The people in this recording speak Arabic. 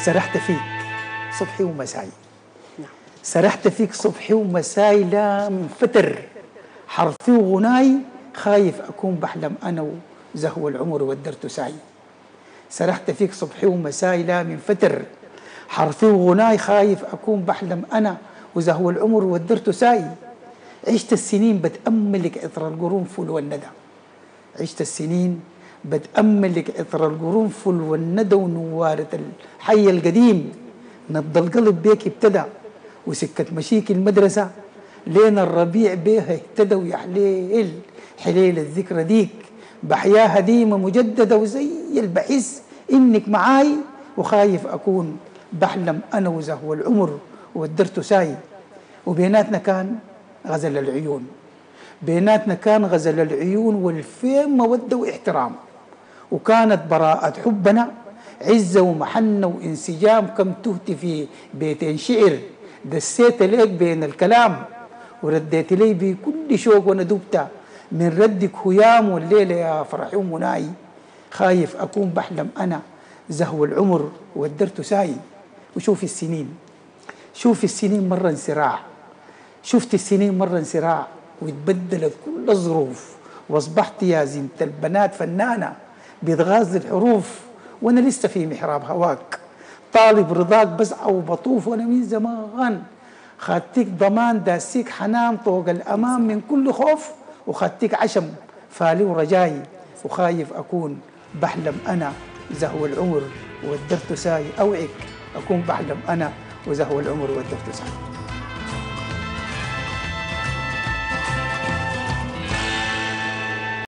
سرحت فيك صبحي ومساي، سرحت فيك صبحي ومساي لا من فتر، حرفي وغناي خايف أكون بحلم أنا وزهو العمر ودرت ساي. سرحت فيك صبحي ومساي لا من فتر، حرفي وغناي خايف أكون بحلم أنا وزهو العمر ودرت ساي. عشت السنين بتأملك عطر القرنفل والندى، عشت السنين بتأملك عطر القرنفل والندى ونوارة الحي القديم. نبض القلب بيك ابتدى وسكة مشيك المدرسة، لين الربيع بيها اهتدى ويا حليل حليل الذكرى ديك بحياة هديمة مجددة، وزي البحس إنك معاي وخايف أكون بحلم أنا وزهو العمر ودرت ساي. وبيناتنا كان غزل العيون، بيناتنا كان غزل العيون والفين مودة واحترام، وكانت براءة حبنا عزة ومحنة وانسجام. كم تهت في بيتين شعر دسيت ليك بين الكلام، ورديت لي بكل شوق وانا دبت من ردك هيام. والليلة يا فرحي ومناي خايف أكون بحلم أنا زهو العمر ودرت ساي. وشوف السنين، شوف السنين مرة انسراع، شفت السنين مرة انسراع وتبدلت كل الظروف، واصبحت يا زينة البنات فنانة بيتغاز الحروف. وانا لسه في محراب هواك طالب رضاك بسعى وبطوف، وانا من زمان خدتك ضمان داسيك حنان طوق الأمام من كل خوف، وخدتك عشم فالي ورجاي وخايف أكون بحلم أنا زهو العمر ودرت ساي. أوعك أكون بحلم أنا وزهو العمر ودرت ساي.